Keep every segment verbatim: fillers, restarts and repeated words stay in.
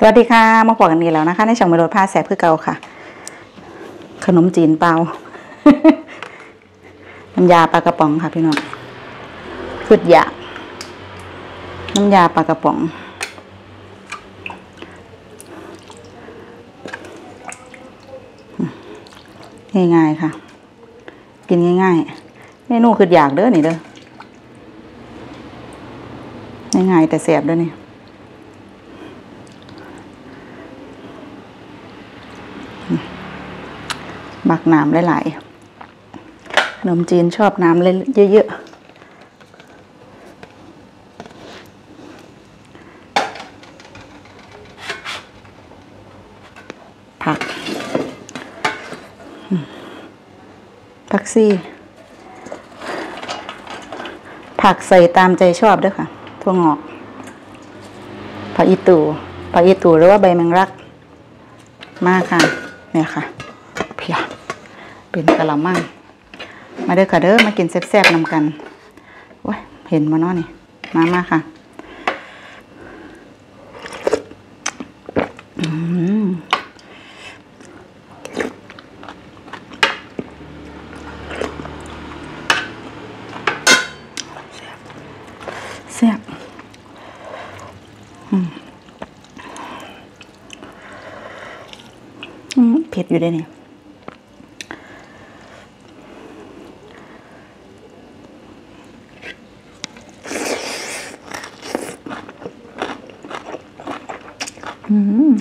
สวัสดีค่ะมาพบกันนี้แล้วนะคะในช่องเมโลดผ้าแสบเพื่อเก่าค่ะขนมจีนเปล่า น้ำยาปลากระป๋องค่ะพี่น้องสุดอยากน้ำยาปลากระป๋องง่ายๆค่ะกินง่ายๆเมนูคืออยากเด้อนี่เด้อง่ายๆแต่แสบเด้อนี่หมักน้ำหลายๆขนมจีนชอบน้ำเยอะๆผักผักซี่ผักใส่ตามใจชอบด้วยค่ะถั่วงอกผักอีตูผักอีตูหรือว่าใบแมงลักมากค่ะเนี่ยค่ะเพียเป็นกะละมังมาเด้อค่ะเด้อมากินแซ่บๆนำกันว้ยเห็นมาเนาะนี่มามาค่ะอืมแซ่บอืมเผ็ดอยู่ด้วยนี่อืม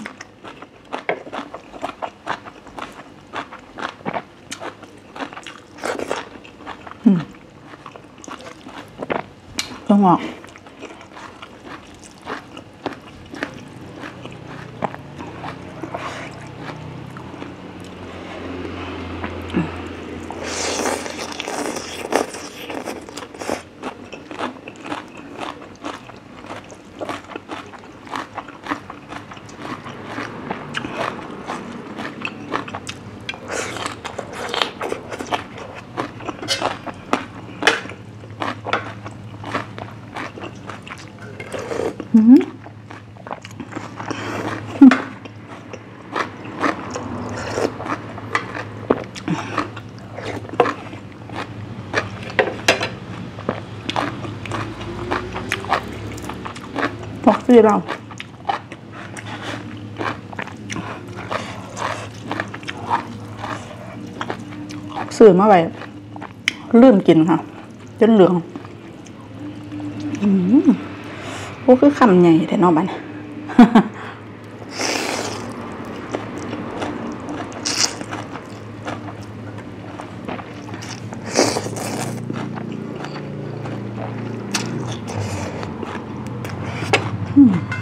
อืมถั่วงอกอืมพวกซี่เราซื้อมาไว้ลืมกินค่ะจนเหลืองอืมโอ้คือคำใหญ่แต่นอกบ้านอืม